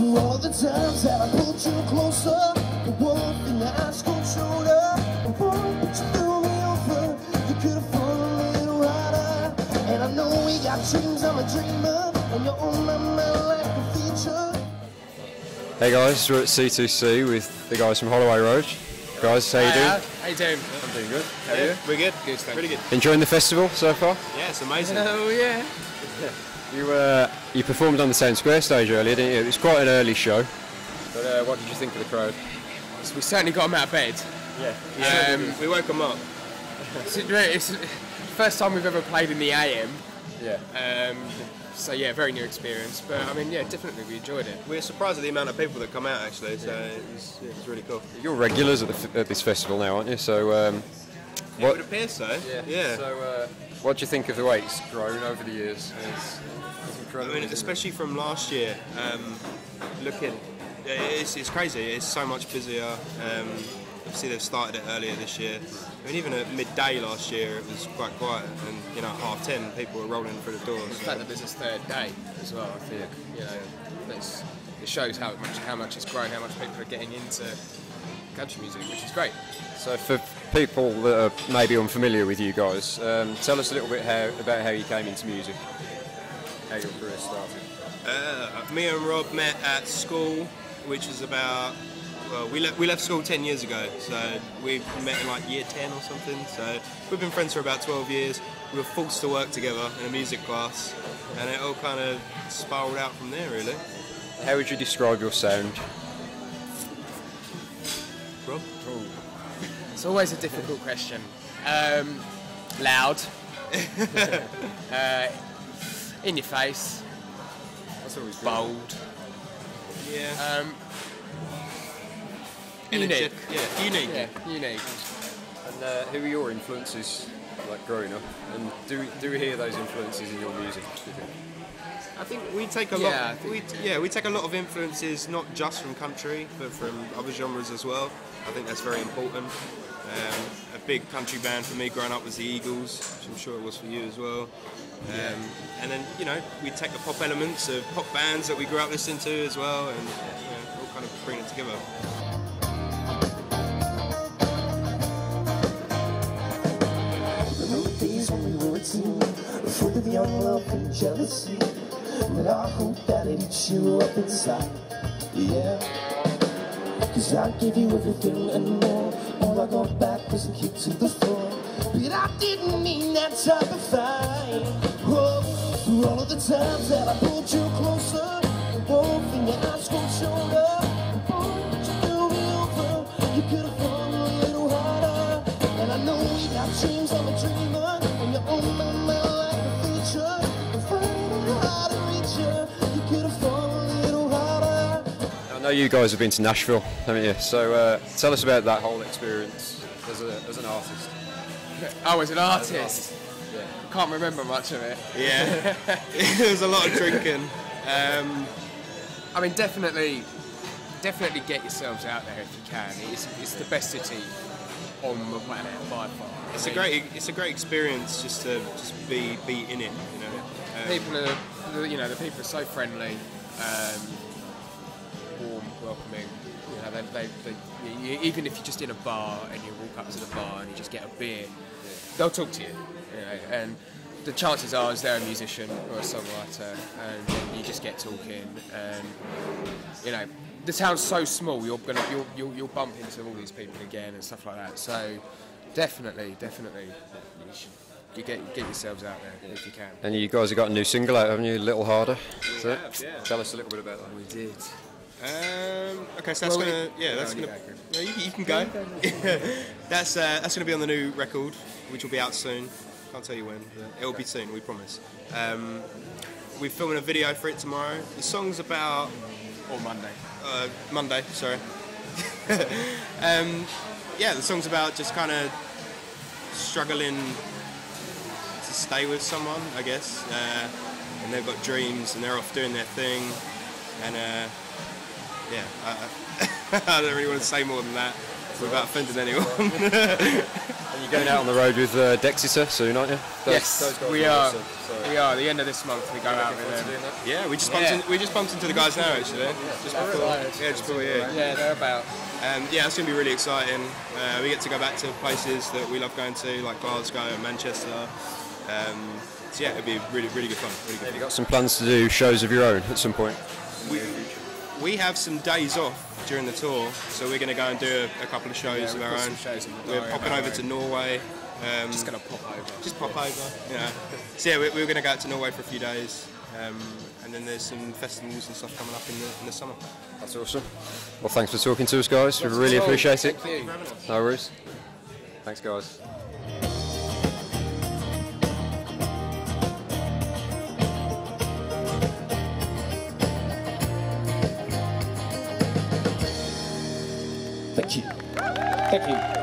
through all the times that I pulled you closer, the one thing that I scored shoulder, the one that you threw me over, you could have fallen a little harder. And I know we got dreams, I'm a dreamer, and you're on my mind like a feature. Hey guys, we're at C2C with the guys from Holloway Road. Guys, how you doing? How you doing? I'm doing good. How are you? We're good. Good, pretty good. Enjoying the festival so far? Yeah, it's amazing. Oh yeah. You performed on the Town Square stage earlier, didn't you? It was quite an early show. But what did you think of the crowd? So we certainly got them out of bed. Yeah. We woke them up. It's the first time we've ever played in the AM. Yeah. So yeah, very new experience. But I mean, yeah, definitely we enjoyed it. We're surprised at the amount of people that come out actually, so it was really cool. You're regulars at this festival now, aren't you? So, It would appear so. Yeah. So, what do you think of the way it's grown over the years? It's incredible. I mean, especially from last year. It's crazy. It's so much busier. Obviously, they've started it earlier this year. I mean, even at midday last year, it was quite quiet, and at 10:30, people were rolling through the doors. In fact, that this is third day as well. I think it shows how much it's grown, how much people are getting into country music, which is great. So, for people that are maybe unfamiliar with you guys, tell us a little bit about how you came into music, how your career started. Me and Rob met at school, which was about. Well, we left school 10 years ago, so we met in like year 10 or something. So we've been friends for about 12 years. We were forced to work together in a music class, and it all kind of spiraled out from there, really. How would you describe your sound? Rob? It's always a difficult question. Loud. In your face. That's always good. Bold. Yeah. Unique. Yeah, unique. Yeah, unique. And who are your influences, like growing up? And do we hear those influences in your music? Do you think? I think we take a lot. We take a lot of influences, not just from country, but from other genres as well. I think that's very important. A big country band for me growing up was the Eagles, which I'm sure it was for you as well. And then we take the pop elements of pop bands that we grew up listening to as well, and all kind of bring it together. Full of young love and jealousy, but I hope that it eats you up inside. Yeah, 'cause I gave you everything and more. All I got back was a kick to the floor, but I didn't mean that type of fight. Oh, through all of the times that I pulled you closer, the one thing that I scored shoulder, the one that you threw me over, you could have fallen a little harder. And I know we got dreams, I'm a dreamer, and you're on my mind. I know you guys have been to Nashville, haven't you? So tell us about that whole experience as an artist. Oh, as an artist? Yeah. Can't remember much of it. Yeah, there was a lot of drinking. I mean, definitely get yourselves out there if you can. It's the best city on the planet by far. It's a great experience just to be in it. People are, the people are so friendly. Warm, welcoming. Even if you're just in a bar and you walk up to the bar and you just get a beer, they'll talk to you. And the chances are, is they're a musician or a songwriter, and you just get talking. And the town's so small, you'll bump into all these people again and stuff like that. So definitely, you get yourselves out there if you can. And you guys have got a new single out, haven't you? A Little Harder. We have, yeah. Tell us a little bit about that. We did. Okay, so you can go. That's gonna be on the new record, which will be out soon. Can't tell you when, but it will be soon. We promise. We're filming a video for it tomorrow. The song's about Monday. Monday, sorry. The song's about just kind of struggling to stay with someone, I guess. And they've got dreams, and they're off doing their thing, and I don't really want to say more than that. without offending anyone. And you're going out on the road with Dexter soon, aren't you? Yes, we are. We are. The end of this month we go out with them. Yeah, we just bumped into the guys now actually. Just before. Yeah, they're about. Yeah, it's going to be really exciting. We get to go back to places that we love going to, like Glasgow and Manchester. So yeah, it'll be really good fun. Really good Have you got some plans to do shows of your own at some point? We have some days off during the tour, so we're going to go and do a couple of shows of our own. We're popping over to Norway. Just going to pop over. Just pop over, you know. So yeah, we're going to go out to Norway for a few days, and then there's some festivals and stuff coming up in the summer. That's awesome. Well, thanks for talking to us, guys. We really appreciate it. Thank you. No worries. Thanks, guys. Thank you. Thank you.